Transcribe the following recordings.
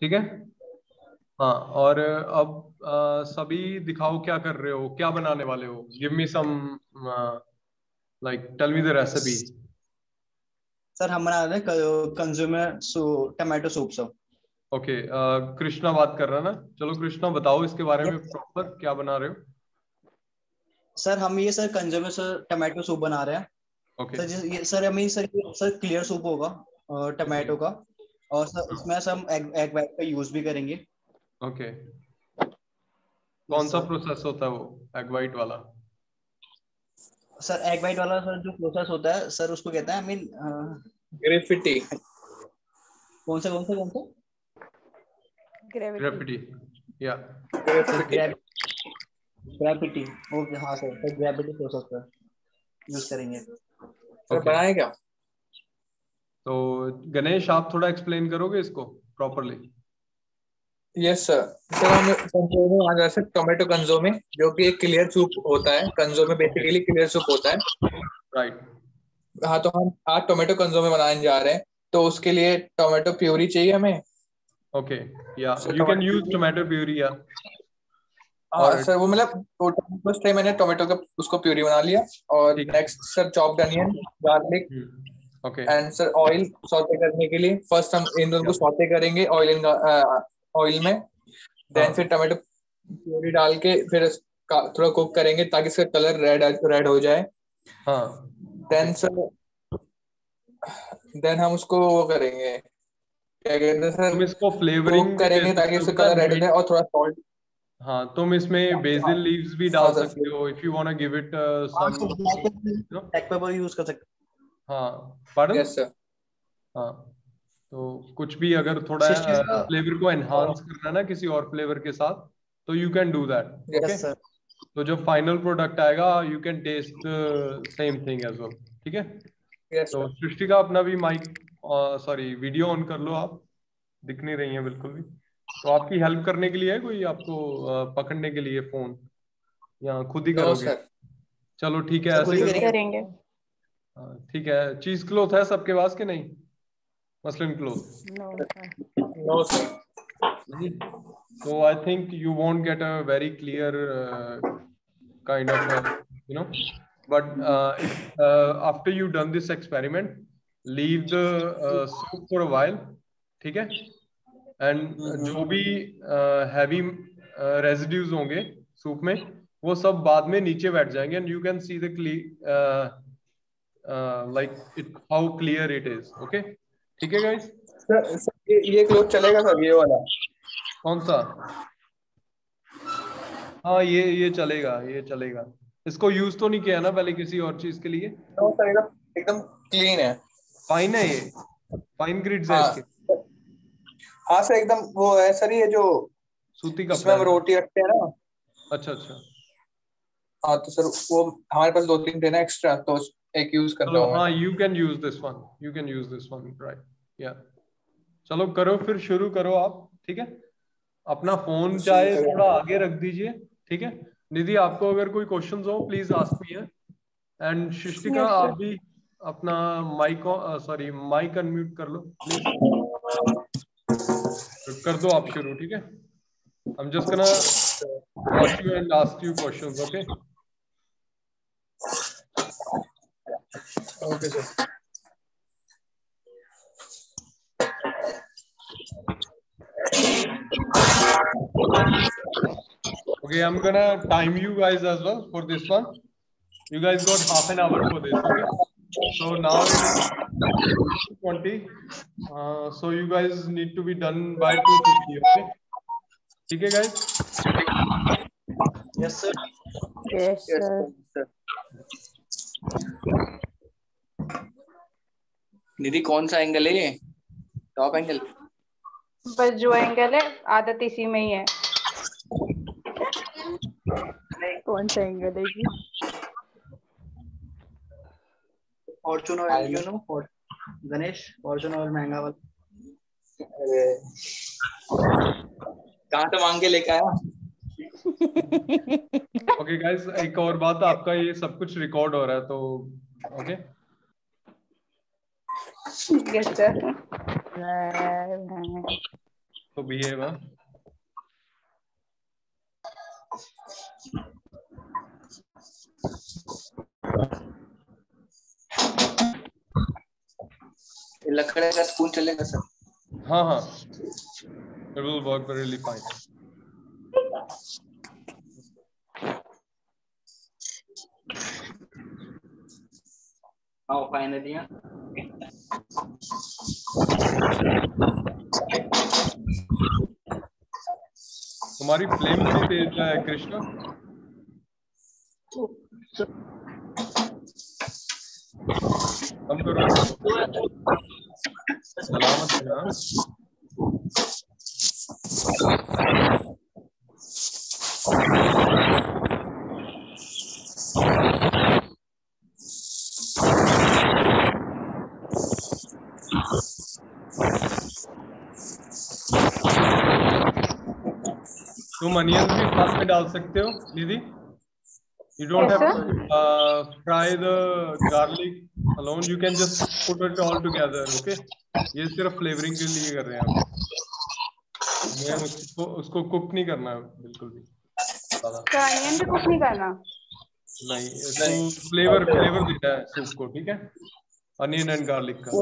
ठीक है। हाँ, और अब सभी दिखाओ क्या कर रहे हो, क्या बनाने वाले हो। Give me some, like tell me the recipe. Sir हम बना रहे हैं consumer tomato soup sir. Okay, Krishna बात कर रहा ना। चलो कृष्णा बताओ इसके बारे में प्रॉपर क्या बना रहे हो। सर हम ये सर कंज्यूमर टमाटो सूप बना रहे हैं। ओके सर ये सर हमें सर क्लियर सूप होगा टमाटो का। और सर इसमें सर हम एग वाइट का यूज भी करेंगे। ओके, कौन यस सा सर। प्रोसेस होता है वो एग वाइट वाला। सर एग वाइट वाला सर जो प्रोसेस होता है सर उसको कहते हैं आई मीन ग्रेफिटी। कौन सा ग्रेविटी। ग्रेविटी, या ग्रेविटी। ओके हाँ सर ग्रेविटी प्रोसेस पर यूज करेंगे। Sir okay. बनाए क्या? तो गणेश आप थोड़ा एक्सप्लेन करोगे इसको प्रॉपरली। Yes sir. सर हम कंजोमे आ जाए सर टोमेटो कंजोमे, जो कि एक क्लियर सूप होता है। कंजोमे बेसिकली क्लियर सूप होता है। राइट। हाँ, तो हम आज टोमेटो कंजोमे बनाने जा रहे हैं, तो उसके लिए टोमेटो प्यूरी चाहिए हमें। ओके, या sir you can tomato use puree. Tomato puree, या हाँ और सर, वो मतलब फर्स्ट टाइम मैंने टोमेटो का उसको प्यूरी बना लिया। और ठीक है। Next sir chopped onion, garlic okay, and sir oil sauté करने के लिए फर्स्ट हम इन दोनों को सौते करेंगे ऑयल में। देन फिर हाँ टोमेटो प्यूरी डाल के फिर थोड़ा कुक करेंगे ताकि इसका कलर रेड रेड हो जाए। हाँ। देन सर देन हम उसको वो करेंगे, क्या कहते हैं तुम सर, इसको फ्लेवरिंग कुक भी दे करेंगे ताकि सकते हो, उसका पता कलर है रेड हो जाए, वाइट। और थोड़ा सॉल्ट। हाँ, तुम इसमें हाँ बेसिल लीव्स भी हाँ डाल सर। सकते हो if you want to give it हाँ some, sir you know. Black pepper use कर सकते हाँ, पार्डन। Yes sir. हाँ, तो कुछ भी अगर थोड़ा सिस्टम का। फ्लेवर को एनहांस करना है ना किसी और फ्लेवर के साथ, तो you can do that. Okay, yes sir. तो जब फाइनल प्रोडक्ट आएगा you can taste same thing as well. ठीक है। यस तो सर। सृष्टि का अपना भी माइक, सॉरी वीडियो ऑन कर लो आप। दिख नहीं रही है बिल्कुल भी। तो आपकी हेल्प करने के लिए है कोई आपको पकड़ने के लिए फोन, या खुद ही नो करोगे। सर। चलो ठीक है, सर खुद ऐसे ही करो। करेंगे। करेंगे। हाँ, ठीक है। चीज क्लोथ है सबके पास के नहीं, muslin cloth no sir. No sir. नहीं। तो I think you won't get a very clear kind of you know, but if after you done this experiment, leave the soup for a while, ठीक है। And जो भी heavy residues होंगे soup में, वो सब बाद में नीचे बैठ जाएंगे, and you can see the like it how clear it is. Okay, ठीक है गाइस। सर ये क्लोथ चलेगा सर, ये वाला? कौन सा? हाँ, ये चलेगा, ये चलेगा। इसको यूज तो नहीं किया ना पहले किसी और चीज के लिए। नो सर, एकदम एकदम क्लीन है। फाइन है ये, फाइन ग्रिड्स है हाँ। इसके। हाँ सर, एकदम वो है सर, ये जो सूती जिसमें कपड़ा हम है सर। रोटी रखते हैं ना। अच्छा अच्छा। हाँ तो सर वो हमारे पास 2-3 थे ना एक्स्ट्रा, तो एक यूज कर रहा चलो हूँ मैं। हाँ, you can use this one, you can use this one, right. या चलो करो, फिर शुरू करो आप। ठीक है, अपना फोन शुरू चाहे करें। थोड़ा आगे रख दीजिए। ठीक है। निधि, आपको अगर कोई क्वेश्चंस हो प्लीज आस्क मी है। एंड शिष्टिका यस आप सर। भी अपना माइक, सॉरी माइक अनम्यूट कर लो प्लीज। कर दो आप शुरू। ठीक है। I'm just gonna watch you and ask you questions, okay? Okay sir. Okay, I'm gonna time you guys as well for this one. You guys got half an hour for this, okay? So now it is 20. So you guys need to be done by 2:50, okay? Okay, guys? Yes sir. Yes yes sir. Sir. Nidhi कौन सा angle है ये? Top angle? बस जो angle है आदत इसी में ही है। कौन सा एंगल है जी? Fortuner you know Ganesh Fortuner महंगा वाला। अरे कहाँ से मांग के लेके आया? Okay, guys, एक और बात, आपका ये सब कुछ रिकॉर्ड हो रहा है, तो okay? Yes sir. तो behave, huh? लकड़े का स्पून चलेगा सर? हाँ हाँ, it will work really fine. हाँ फाइनली तुम्हारी फ्लेम बड़ी तेज है कृष्णा। कम करो, सलामत है ना। तुम अनियंस भी साथ में डाल सकते हो निधि। You don't have to fry the garlic alone. You can just put it all together. Okay? ये सिर्फ फ्लेवरिंग के लिए कर रहे हैं हम। हमें उसको कुक नहीं करना है बिल्कुल भी। अनियन भी कुक नहीं करना? नहीं, इसको फ्लेवर देना है सूप को, ठीक है? अनियन एंड गार्लिक का।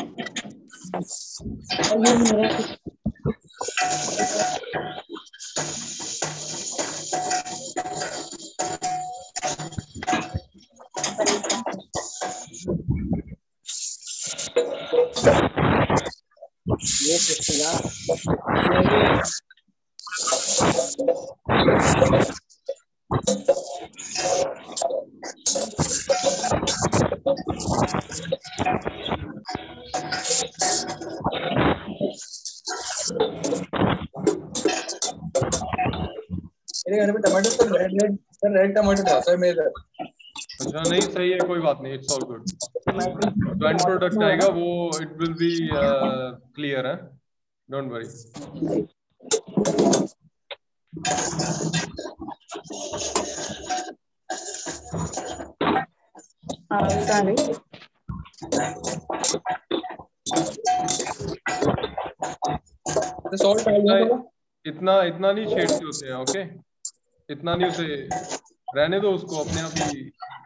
मेरे घर में टमाटर तो रेड टमाटर था सर मेरे घर। अच्छा नहीं, सही है, कोई बात नहीं, इट्स ऑल गुड। जो एंड प्रोडक्ट आएगा वो इट विल बी क्लियर है, डोंट वरी। सॉल्ट डाल इतना नहीं शेड्स होते हैं, ओके? इतना नहीं, उसे रहने दो, उसको अपने आप ही।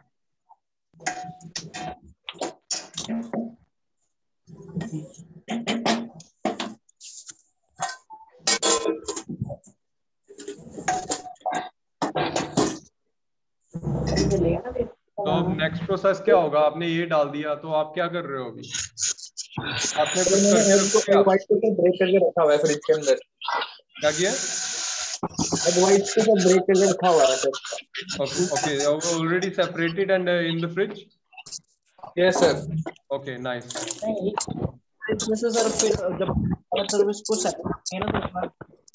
तो नेक्स्ट प्रोसेस क्या होगा? आपने ये डाल दिया तो आप क्या कर रहे हो अभी? आपने कुछ करके व्हाइट को ब्रेक करके रखा हुआ है फ्रिज के अंदर। क्या किया? अब व्हाइट को ब्रेक करके रखा हुआ है sir. Okay, already separated and in the fridge? Yes sir. Okay, nice. जैसे सर फिर जब सर्विस को सेपरेट है ना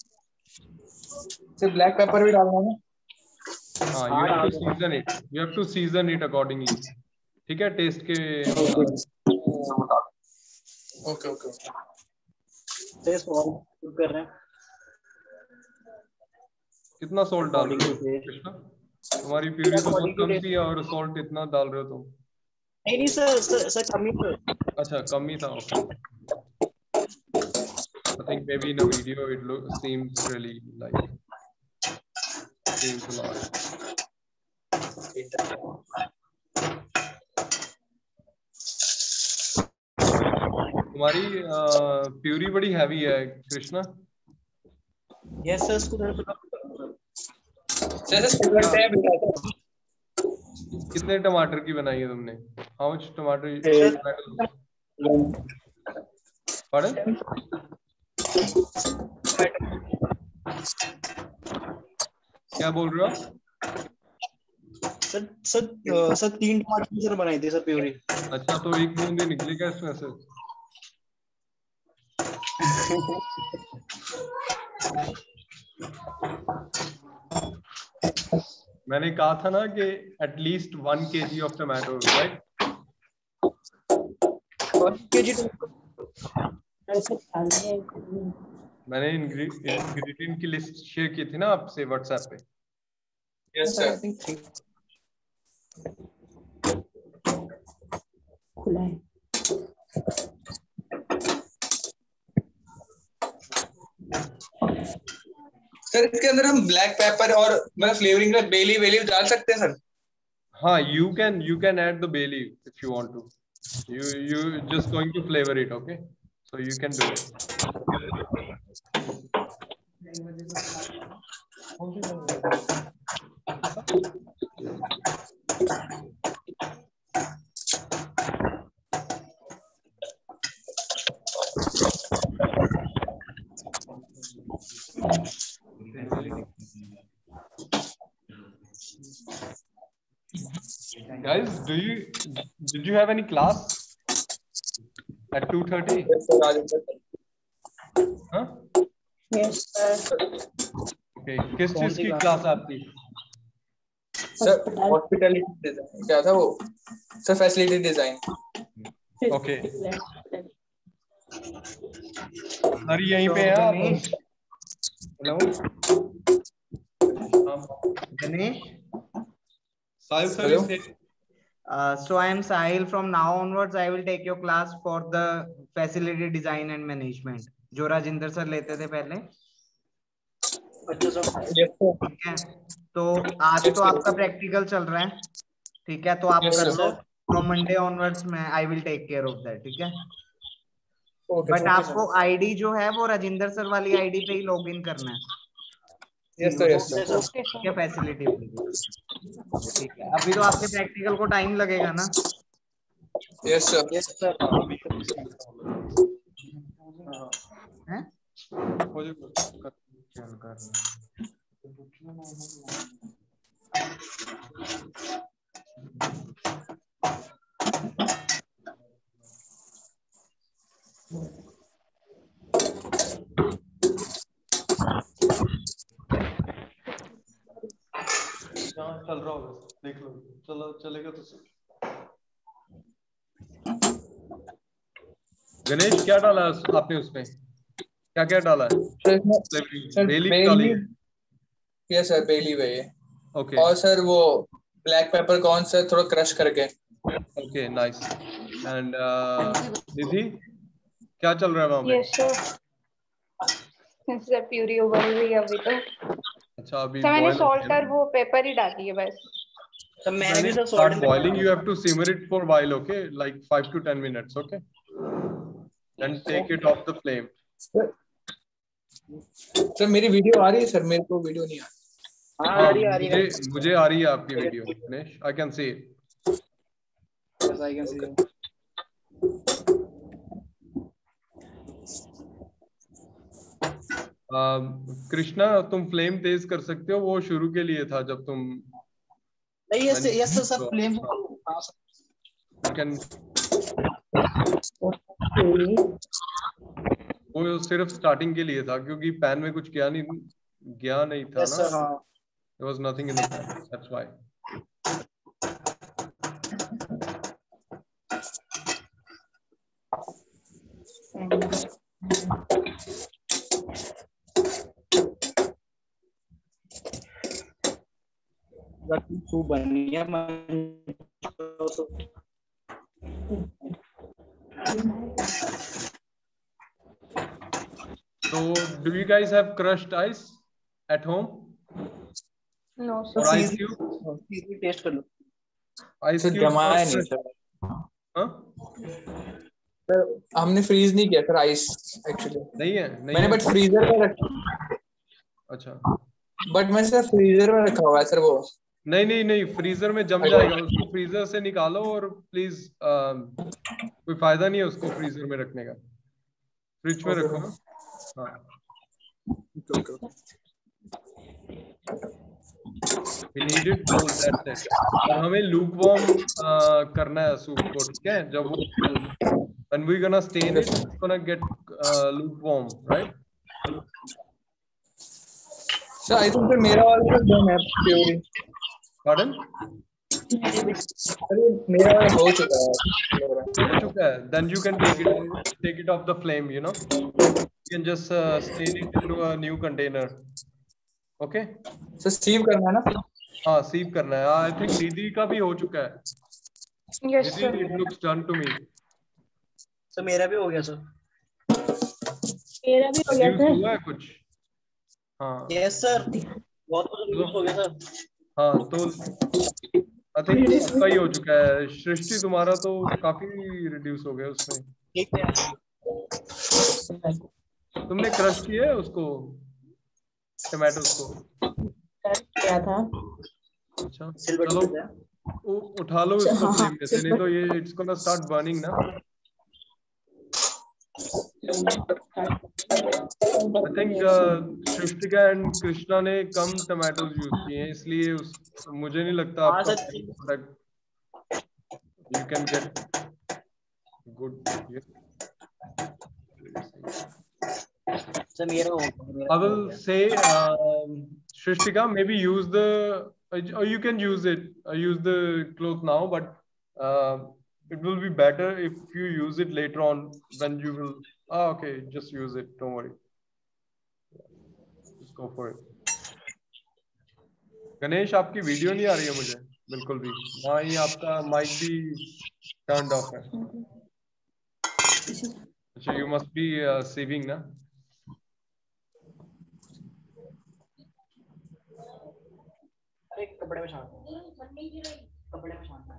तो ब्लैक पेपर भी डालना है। हाँ, you have to season it accordingly, ठीक है? टेस्ट के मुताबिक। ओके टेस्ट कर रहे हैं। कितना सॉल्ट डाल रहे हो कृष्णा? तुम्हारी प्यूरी तो बहुत कम थी और सॉल्ट इतना डाल रहे हो तुम। नहीं सर कम ही। अच्छा, कम ही था, okay. I think maybe in a video it seems really like seems a lot. तुम्हारी प्यूरी बड़ी हैवी है कृष्णा। यस सर, कितने टमाटर की बनाई है तुमने? हाउ मच टमाटर? Pardon? क्या बोल रहे हो आप? सर 3 टमाटर सर बनाई थी सर प्यूरी। अच्छा, तो एक बूंद ही निकलेगा इसमें से? मैंने कहा था ना कि at least 1 kg of tomato, right? 1 kg मैंने इंग्रेडिएंट की लिस्ट शेयर की थी ना आपसे व्हाट्सएप पे। Yes sir. खुला है। सर इसके अंदर हम ब्लैक पेपर और मतलब फ्लेवरिंग का बेली वेली डाल सकते हैं सर? हाँ, you can add the bay leaf if you want to. You just going to flavor it, okay? So you can do it. Guys, did you have any class at 2:30? Yes, sir, Rajinder sir. Huh? Yes, sir. Okay, किस चीज की class आपकी? Sir hospitality design क्या था वो? Sir facility design. Okay sir यहीं पे है आप? Hello Ganesh. Sahil sir Hello? So I am Sahil. From now onwards, I will take your class for the facility design and management. जो Rajinder sir लेते थे पहले। अच्छा सर। Yes, sir. ठीक है, तो आज तो आपका प्रैक्टिकल चल रहा है, ठीक है, तो आप Yes, कर sir. लो। फ्रॉम मंडे ऑनवर्ड्स मैं I will take care of that, ठीक है। Okay, but sir. आपको आईडी जो है वो राजिंदर सर वाली आईडी पे ही लॉग इन करना है। Yes, sir. Yes, sir. Okay, ठीक sir. है, फैसिलिटी ठीक है। अभी तो आपके प्रैक्टिकल को टाइम लगेगा ना? Yes, sir. Yes sir. हैं? चल रहा होगा, देख लो। चलो चलेगा तो सही। गणेश क्या डाला आपने उसमें? क्या क्या डाला है? सर बेली डाली है। यस सर, बेली वे है। ओके और सर वो ब्लैक पेपर कॉर्न सर थोड़ा क्रश करके। Okay nice. एंड निधि क्या चल रहा है वहां पे? Yes, sir. सर प्यूरी उबल रही है अभी तो। अच्छा अभी सर मैंने बॉयल सॉल्ट और वो पेपर ही डाली है बस। सर मैंने when भी it sir start salt boiling you have to simmer it for a while, okay, like 5 to 10 minutes, okay, then take it off the flame. Sir मेरी video आ रही है सर? मेरे को वीडियो नहीं आ रही। हाँ आ रही है। मुझे आ रही है आपकी video Ganesh, I can see it. Yes, I can see it. Krishna तुम फ्लेम तेज कर सकते हो, वो शुरू के लिए था जब तुम नहीं यस सर फ्लेम हाँ सर। you can वो सिर्फ स्टार्टिंग के लिए था क्योंकि पैन में कुछ गया नहीं था यस ना। सर हाँ। There was nothing in the pan, that's why. Soup बनी है। So do you guys have crushed ice at home No, or sir. ice cube? Taste कर लो। Ice सर cube जमाया नहीं सर। हाँ? सर हमने फ्रीज नहीं किया सर आइस एक्चुअली। नहीं मैंने है। बट फ्रीजर में रखा। अच्छा बट मैं सर फ्रीजर में रखा हुआ है सर वो। नहीं फ्रीजर में जम जाएगा, उसको फ्रीजर से निकालो और प्लीज कोई फायदा नहीं है उसको फ्रीजर में रखने का, फ्रिज में रखो ना। हाँ we need it, so that's it. और हमें lukewarm करना है सूप को, ठीक है? जब वो when we gonna stain it, it's gonna get lukewarm, right? Sir I think sir मेरा वाला तो डन है प्योरी। Pardon? अरे मेरा वाला हो चुका है। हो चुका है? Then you can take it off the flame, you know. You can just stain it into a new container. Okay? Sir स्टीव करना है ना? हाँ सीव करना है। आई थिंक निधि का भी हो चुका है। Yes, sir. Nidhi, it looks done to me. Sir मेरा भी हो गया सर। मेरा भी हो गया Reduce सर। हुआ है कुछ? हाँ यस सर, बहुत कुछ रिड्यूस हो गया सर। हाँ, तो आई थिंक आपका ही हो चुका है। सृष्टि तुम्हारा तो काफी रिड्यूस हो गया उसमें। ठीक है। तुमने क्रश किया है उसको, टमाटोस को? किया था। अच्छा सिल्वर चलो, है। उठा लो इसको हाँ फ्लेम में से, नहीं तो ये इट्स गोना स्टार्ट बर्निंग ना। I think Srishtika and Krishna ने कम टमाटोज यूज किए हैं, इसलिए उस मुझे नहीं लगता हाँ आपका sir. Product you can get good. Sir मेरा हो I will say, Shrishtika, maybe use the, or you can use it, use the cloth now, but it will be better if you use it later on when you will. Ah, okay, just use it. Don't worry. Just go for it. Ganesh, आपकी video नहीं आ रही है मुझे बिल्कुल भी। हाँ, ये आपका माइक भी टर्न्ड ऑफ है। अच्छा, you must be saving ना। अरे कपड़े में छान, कपड़े में छान।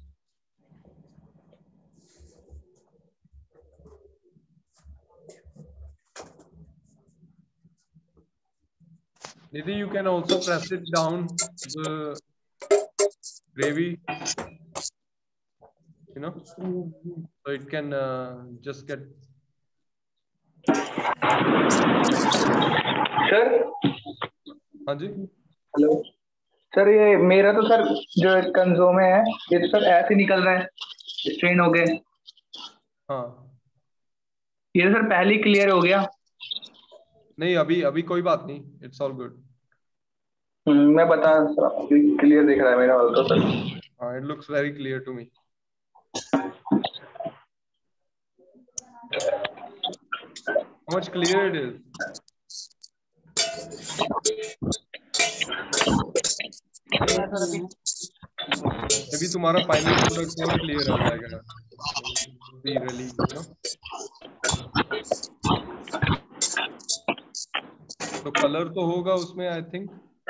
Nidhi, you can also press it down the gravy, you know, so it can just get. Sir हाँ जी। हेलो सर, ये मेरा तो सर जो कंजोम है ये तो सर ऐसे निकल रहा है, स्ट्रेन हो गए। हाँ, ये सर पहले ही क्लियर हो गया। नहीं अभी अभी कोई बात नहीं, इट्स ऑल गुड। मैं बता सर, क्लियर दिख रहा है मेरा वाला तो सर। हाँ, it looks very clear to me. How much clear it is? अभी तुम्हारा फाइनल प्रोडक्ट और क्लियर आ जाएगा। Be really, you know? तो कलर तो होगा उसमें, आई थिंक।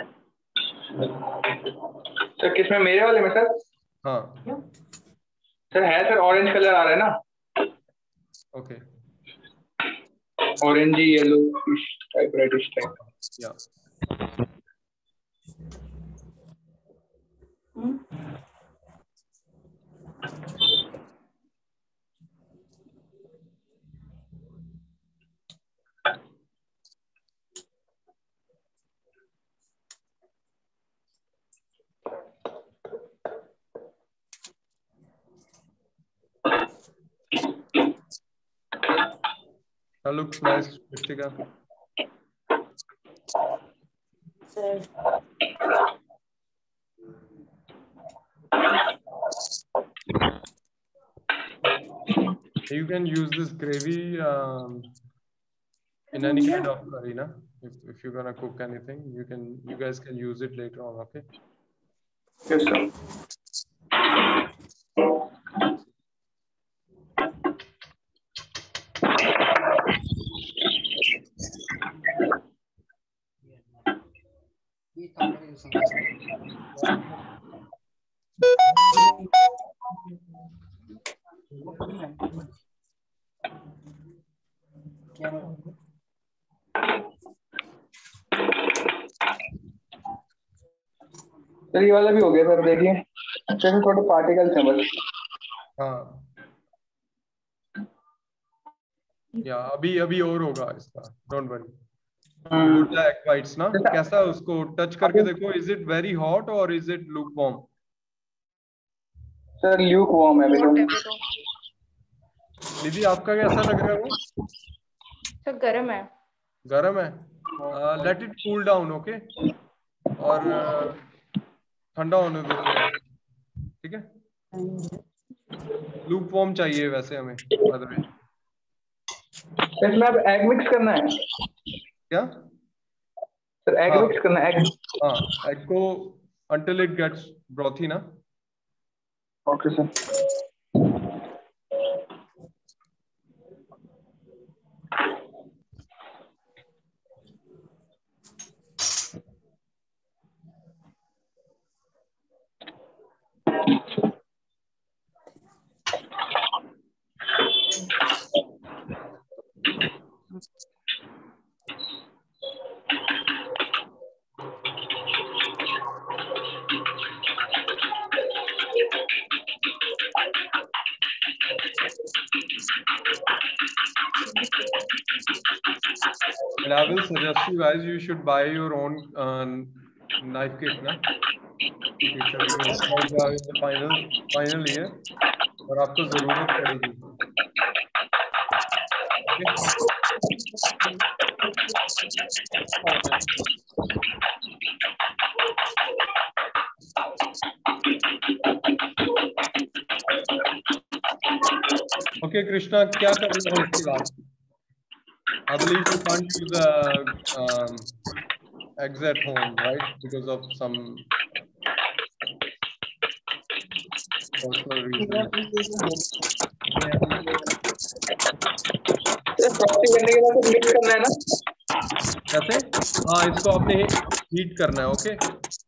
सर किसमें, मेरे वाले में सर? हाँ सर है सर, ऑरेंज कलर आ रहा है ना। Okay, orange yellow type, reddish type. या that looks nice, Rishtika. You can use this gravy in any kind of curry, na? If you're gonna cook anything, you guys can use it later on, okay? Yes, sir. Sir ये वाला भी हो गया sir, देखिए अच्छे से थोड़े particles हैं बस। हाँ, या अभी अभी और होगा इसका, डोंट वरी। एग वाइट्स ना, कैसा उसको टच करके देखो, इज इट वेरी हॉट और is it lukewarm? Sir lukewarm है हॉट है बेटा। अभी तो। निधि, आपका कैसा लग रहा है वो? सर गर्म है। गरम है? Let it cool down, okay, और ठंडा होने दो थोड़ा, ठीक है? लूक वार्म चाहिए वैसे हमें, बाय द वे। इसमें अब एग मिक्स करना है क्या सर? एग मिक्स करना है, एग। हाँ, एग को until it gets brothy ना। Okay sir. And I will suggest you guys, you should buy your own knife kit, na? Because you are in the final year, और आपको जरूरत पड़ेगी. Okay, Krishna, क्या करना है इसके बाद? I believe you can't use eggs at home, right? Because of some personal reasons. करने के बाद मिक्स करना है ना? कैसे? हाँ, इसको आपने हीट करना है, ओके?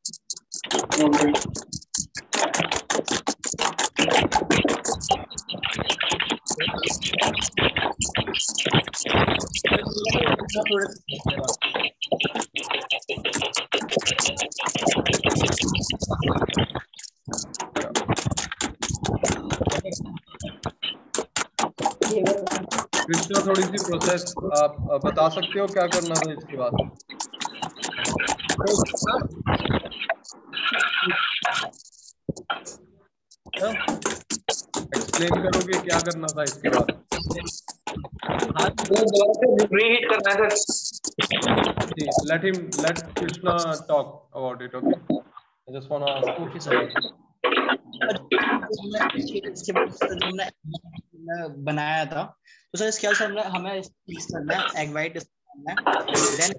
कृष्णा, थोड़ी सी प्रोसेस आप बता सकते हो क्या करना था इसके बाद? एक्सप्लेन करोगे क्या करना था इसके बाद? रीहीट करना है sir. Let Krishna talk about it, okay? I just want to ask. Okay, sir. बनाया था तो सर इसके बाद हमें मिक्स करना है एग वाइट करना है, देन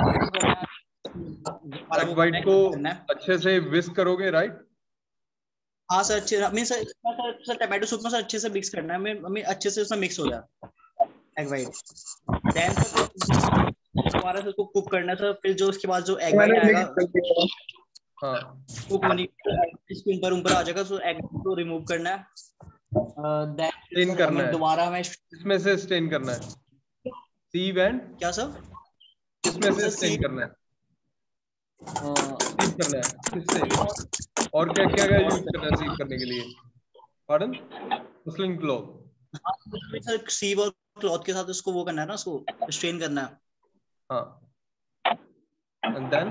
एग वाइट को अच्छे से विस्क करोगे, राइट? हाँ सर, अच्छे मीन सर टमाटो सूप में सर अच्छे से मिक्स करना है, हमें अच्छे से उसमें मिक्स हो जाए एग वाइट, देन दोबारा से उसको कुक करना है सर. फिर जो उसके बाद जो एग वाइट आएगा, हाँ, कुक होने इसके ऊपर आ जाएगा, तो एग को रिमूव करना है, स्टेन करना है दोबारा हमें इसमें से स्टेन करना है. सीव एंड क्या सर? इसमें से स्टेन करना है, सीव करना है किससे? और क्या क्या यूज करना है सीव करने के लिए? Pardon? Muslin cloth. Sir sieve और क्लॉथ के साथ उसको वो करना है ना, उसको स्ट्रेन करना है. हाँ, एंड देन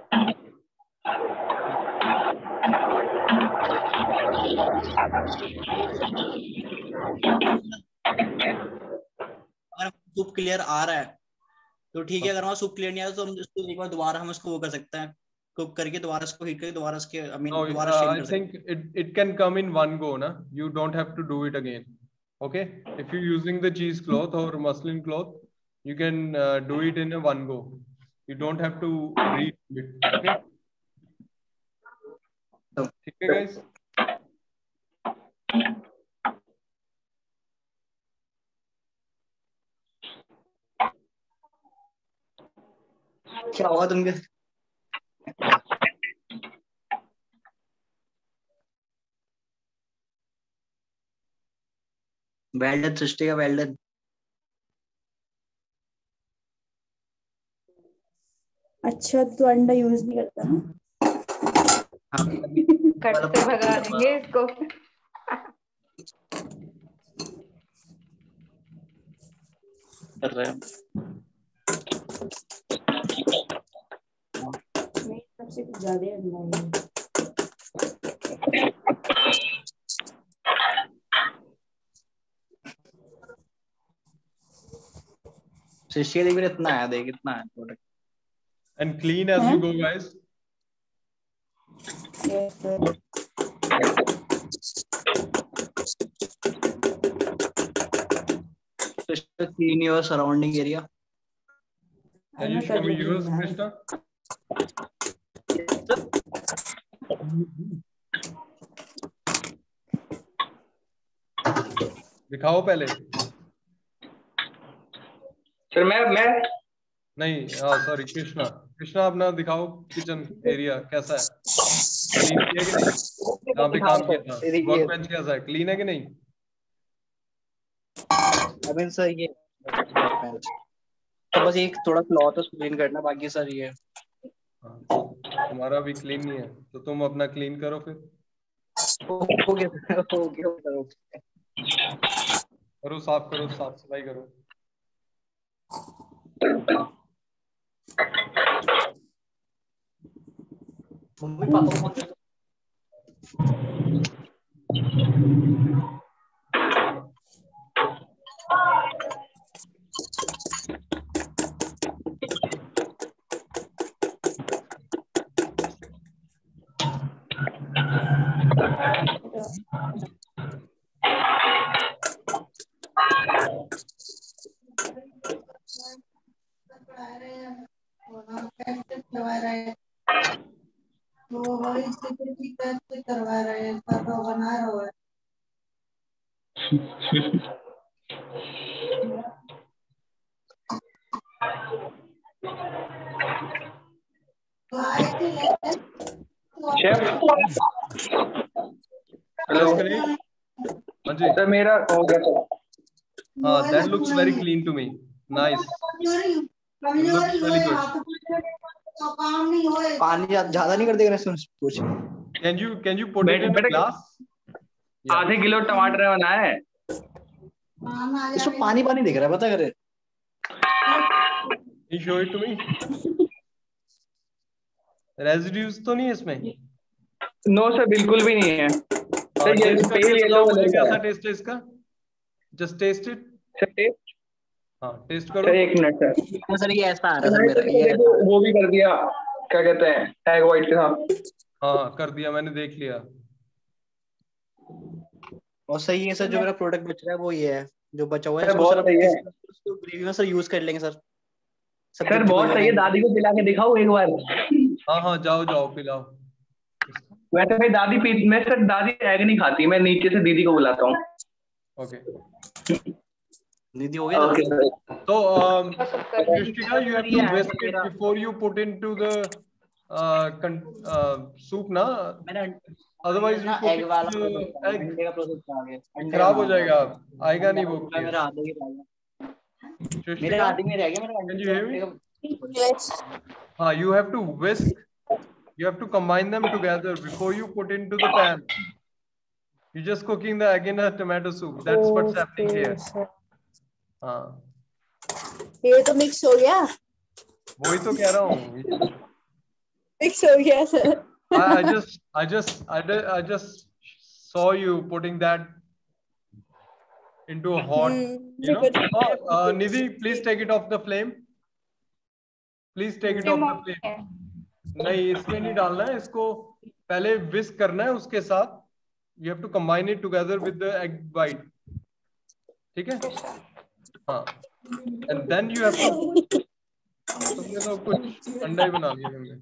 अगर सूप क्लियर आ रहा है तो ठीक है, अगर हमारा सूप क्लियर नहीं आ रहा तो हम इसको एक बार दोबारा हम इसको वो कर सकते हैं, कुक करके दोबारा इसको हीट करके दोबारा इसके दोबारा स्ट्रेन कर सकते हैं. I think it can come in one go, na? You don't have to do it again. Okay? If you're using the cheesecloth or muslin cloth, you can do it in a one go. You don't have to read it. Okay? Okay, guys? क्या हुआ तुमके? Well done सृष्टि का, well done. अच्छा, तो अंडा use नहीं करता ना? करते भगा देंगे इसको. कर रहे हैं सबसे ज्यादा अंडा है. सृष्टि देख इतना आया, देख इतना है product. And clean as you go, guys. Yes, sir. Clean your surrounding area. Can you show me yours, Krishna? दिखाओ पहले. सर मैं नहीं, सॉरी, कृष्णा अपना दिखाओ. किचन एरिया कैसा है? क्लीन है कि नहीं? जहाँ पे काम किया था वर्क बेंच कैसा है? क्लीन है कि नहीं? अभी सर ये तो बस एक थोड़ा फ्लॉ तो क्लीन करना, बाकी सर ये हाँ, तो तुम्हारा भी क्लीन नहीं है तो तुम अपना क्लीन करो फिर। हो गया हो गया। करो, साफ करो, साफ सफाई करो। मम्मी पापा को फोन कर दो। शेफ हेलो हाँ जी, सर, मेरा हो गया सर। हाँ, that looks very clean to me. Nice. It looks really good. पानी ज्यादा नहीं कर देगा कुछ? Can you put it in a glass? आधे किलो टमाटर बनाया है। इसमें पानी पानी दिख रहा है, बता करे। Can you show it to me? Residues तो नहीं है इसमें? नो सर, बिल्कुल भी नहीं है सर। ये Taste तेल करके येलो बताओ मुझे कलर का कैसा है। टेस्ट है इसका? Just taste it. Sir taste, हाँ, टेस्ट सर करो। 1 मिनट सर। सर ये ऐसा आ रहा है मेरा, ये देखो वो भी कर दिया, क्या कहते हैं, एग वाइट के साथ। हाँ, कर दिया, मैंने देख लिया। और सही है सर। जो मेरा प्रोडक्ट बच रहा है वो ये है, जो बचा हुआ है सर इसको बहुत सर सही है ग्रेवी में सर यूज कर लेंगे सर। सर, बहुत सही है। दादी को पिला के दिखाओ एक बार। हाँ हाँ, जाओ जाओ पिलाओ। वैसे मेरी दादी पी, मैं सर दादी एग नहीं खाती, मैं नीचे से दीदी को बुलाता हूँ। ओके, दीदी हो गया okay sir. so Krishtika, you have to whisk it before you put into the soup ना, otherwise you एग वाला cook egg, अंडे का प्रोसेस आ गया। खराब हो जाएगा, आएगा नहीं वो। मेरा आधे ही रह गया, मेरे Krishtika, आधे में रह गया मेरा। can you hear me? Yes. हाँ, you have to whisk, you have to combine them together before you put into the pan. You're just cooking the egg in a tomato soup. That's what's happening here. हाँ, ये तो mix हो गया, वही तो कह रहा हूँ। मिक्स हो गया sir. I just saw you putting that into a hot, you know. Oh, Nidhi, please take it off the flame. Please take it off the flame. नहीं, इसमें नहीं डालना है, इसको पहले whisk करना है उसके साथ। You have to combine it together with the egg white. ठीक है? हाँ, and then you have to, तुमने तो कुछ अंडा ही बना लिया तुमने।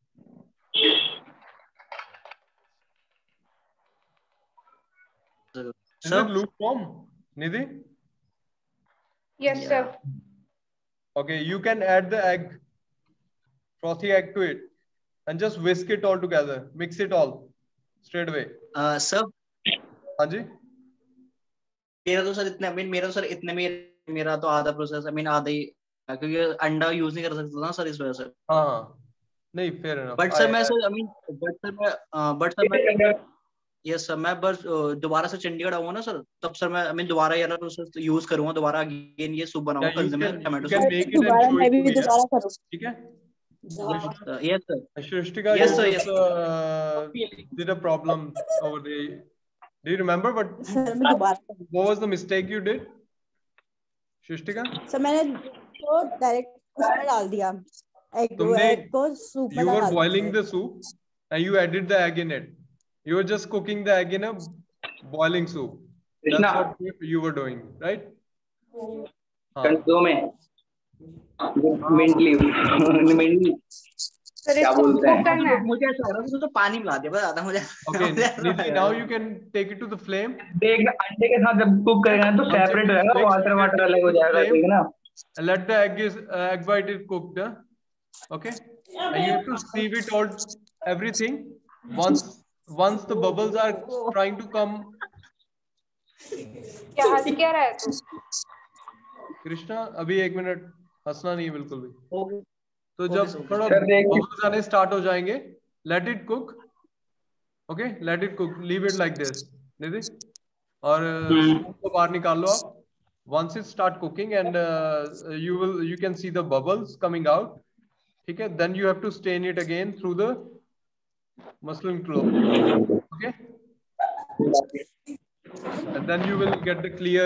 Is it lukewarm, Nidhi? Yes, sir. Okay, you can add the egg, frothy egg to it, and just whisk it all together. Mix it all straight away. Sir हाँ जी, मेरा तो सर इतने में मेरा तो आधा प्रोसेस, आधा ही, क्योंकि अंडा यूज नहीं कर सकता ना सर इस वजह से। हाँ हाँ, नहीं, fair enough. बट सर मैं यस सर, मैं बस दोबारा से चंडीगढ़ आऊंगा ना सर, तब सर मैं दोबारा ये वाला प्रोसेस यूज करूंगा, दोबारा अगेन ये सूप बनाऊंगा कल से मैं tomato You can soup. make it and दोबारा show मैं it to भी me, दोबारा करूँ। ठीक है? Yes sir, Shrishtika, Yes, you sir, just, yes. did a problem over the. Do you remember what sir मैं दोबारा करूँ। was the mistake you did, Shrishtika? Sir मैंने तो डायरेक्ट उसमें डाल दिया, एग को सूप में You were डाल boiling दिया। the soup and you added the egg in it. You were just cooking the egg in a boiling soup. That's Krishna, what you were doing, right? हाँ, कंसो में mainly sir क्या इसको बोलते हैं? Cook करना है। मुझे ऐसा लग रहा है तो पानी मिला दिया, बस आधा मुझे। okay, Nidhi, now you can take it to the flame. देखना अंडे के साथ जब कुक करेगा तो सेपरेट हो जाएगा, वाटर अलग हो जाएगा, देखना। And let the egg white is cooked, okay? And you have to sieve it all, everything. Once the bubbles are trying to come. क्या हंस क्या रहा है तू? कृष्णा, अभी 1 मिनट हंसना नहीं है बिल्कुल भी। ओके तो जब थोड़ा सर देखिए बबल्स आने स्टार्ट हो जाएंगे, let it cook, okay, let it cook, leave it like this Nidhi, और सूप को बाहर निकाल लो आप। once it start cooking and you can see the bubbles coming out, ठीक है, then you have to stain it again through the muslin cloth, okay, and then you will get the clear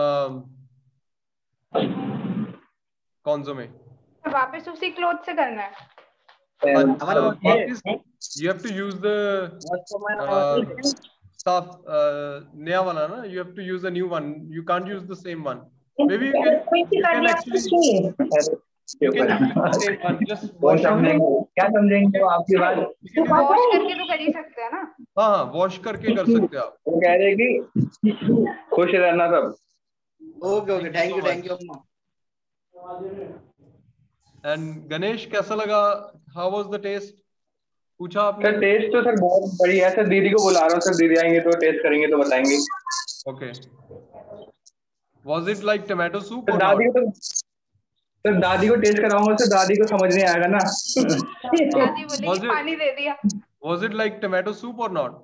consomme. वापस उसी cloth से करना है? वापस you have to use the stuff नया वाला ना, you have to use a new one, you can't use the same one. Maybe you can actually you can use the same one, just wash it. क्या समझेंगे वो आपकी बात? Wash करके तो कर ही सकते हैं ना? हाँ, वॉश करके कर सकते हो आप। वो कह रहे कि खुश रहना सब। ओके ओके, थैंक यू अम्मा। एंड गणेश कैसा लगा? How was the taste? पूछा आपने? सर टेस्ट तो सर बहुत बढ़िया है सर, दीदी को बुला रहा हूँ सर, दीदी आएंगे तो टेस्ट करेंगे तो बताएंगे। Okay, was it like tomato soup? Sir दादी को तो सर दादी को टेस्ट कराऊंगा सर, दादी को समझ नहीं आएगा ना। दादी बोलेगी पानी दे दिया। Was it like tomato soup or not?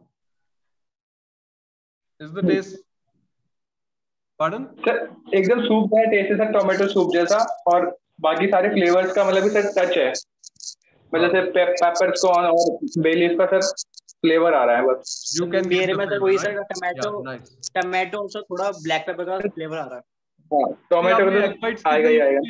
Is the taste? Pardon? Sir एकदम सूप का टेस्ट है सर, टोमेटो सूप जैसा, और बाकी सारे फ्लेवर्स का मतलब सर टच है, मतलब जैसे पेपर्स को और बे लीफ का सर फ्लेवर आ रहा है बस। You can मेरे में तो वही सर टोमेटो और थोड़ा ब्लैक पेपर का फ्लेवर आ रहा है। हाँ, टोमेटो का तो आएगा ही आएगा।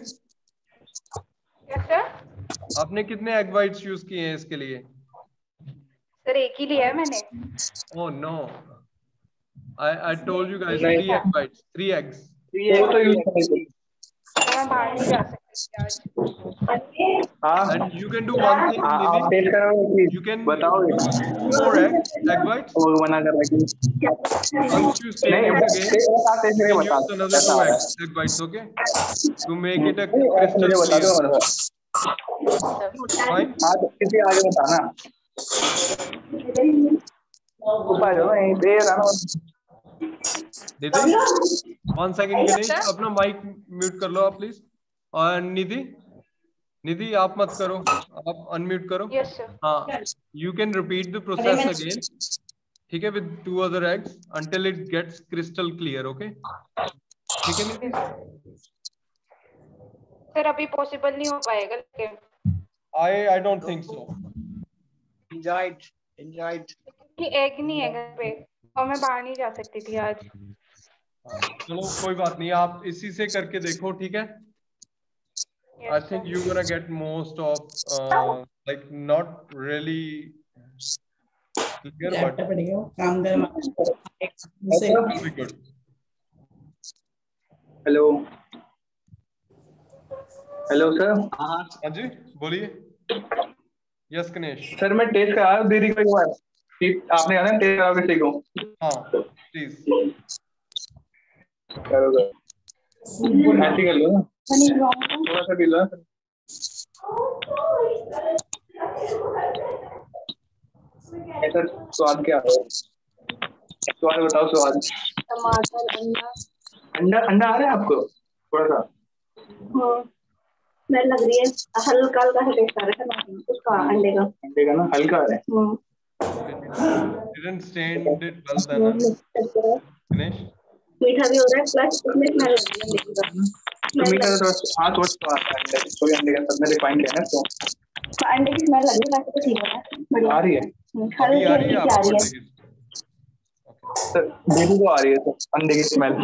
आपने कितने एग वाइट्स यूज किए हैं इसके लिए? सर एक ही लिया है मैंने। Oh no, I told you guys 3 egg whites, 3 eggs. वो तो यूज करेंगे। मैं बाहर नहीं जा सकती आज। हाँ, And you can do one thing, आप टेस्ट करोगे? you can बताओ। 4 egg whites. वो मना कर रहा है। Once you stain नहीं it again, टेस्ट you बता use another 2 egg whites, okay, to make it a crystal मुझे बता दो clear. Fine. हाँ तो किसी आगे बताना। ऊपर जाओ यहीं पे ना। निधि, 1 second गणेश, अपना माइक म्यूट कर लो आप प्लीज। और निधि आप मत करो, आप अनम्यूट करो। Yes sir. हाँ, you can repeat the process again, ठीक है, with 2 other eggs until it gets crystal clear, okay? ठीक है निधि? सर अभी पॉसिबल नहीं हो पाएगा लेकिन I don't think so. enjoyed कि एग नहीं है घर पे और मैं बाहर नहीं जा सकती थी आज। चलो कोई बात नहीं, आप इसी से करके देखो, ठीक है? I think you're gonna get most of like not really clear, but very good. Hello sir. हाँ जी बोलिए। यस गणेश। सर मैं टेस्ट करा रहा हूँ दीदी को एक बार, आपने कहा ना टेस्ट कराओ किसी को। हाँ प्लीज करो ऐसे कर लो ना, थोड़ा सा पी लो। ऐसा स्वाद क्या है? स्वाद बताओ, स्वाद। टमाटर, अंडा अंडा आ रहा है आपको थोड़ा सा? स्मेल लग रही है, हल्का हल्का सा टेस्ट आ रहा है उसका, अंडे का ना हल्का आ रहा है। didn't stain it well then, Ganesh? मीठा भी हो रहा है प्लस उसमें स्मेल लग रही है। तो मीठा तो हाँ थोड़ा सा अंडे, कोई अंडे का सब में रिफाइन किया है तो अंडे की स्मेल लग रही है, बाकी तो ठीक है, बढ़िया आ रही है। अभी आ रही है आपको? दीदी को आ रही है तो अंडे की स्मेल।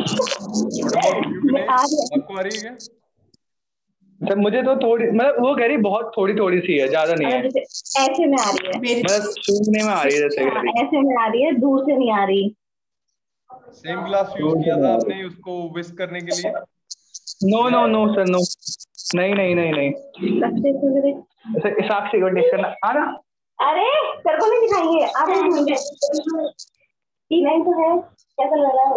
आपको आ रही है क्या? सर मुझे तो थोड़ी, मतलब वो कह रही बहुत थोड़ी थोड़ी सी है, ज्यादा नहीं है। ऐसे में आ रही है, मतलब सूखने में आ रही है जैसे। ऐसे में आ रही है, दूर से नहीं आ रही। सेम ग्लास यूज किया था आपने उसको विस्क करने के लिए? No no no sir no, नहीं नहीं नहीं नहीं। साक्षी को टेस्ट करना आ ना? अरे सर को नहीं दिखाएंगे, आप दिखाएंगे नहीं तो है, कैसा लग रहा है?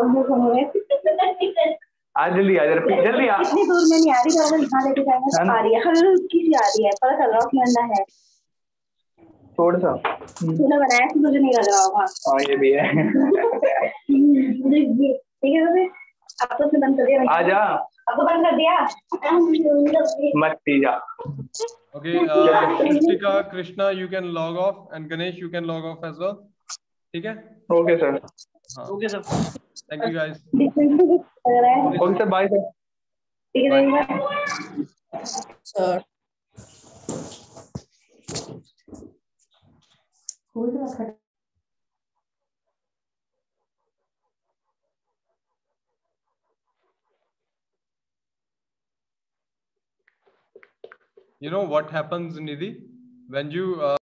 आज जल्दी आ, जल्दी आ। इतनी दूर में नहीं आ रही, तो दिखा देते जाएंगे। आ रही है, हल्की सी आ रही है, पता चल रहा है उसमें अंडा है थोड़ा सा। तूने बनाया तो तुझे नहीं लग रहा होगा। हाँ ये भी है। ठीक है अब तो दम चलिए। आजा बंद कर दिया मत पीजा. Okay, Kristika, Krishna, you can log off, and Ganesh, you can log off as well. ठीक है? Okay sir. हाँ. Okay sir. Thank you guys. Okay sir, bye sir. Bye. Sir. You know what happens, Nidhi, when you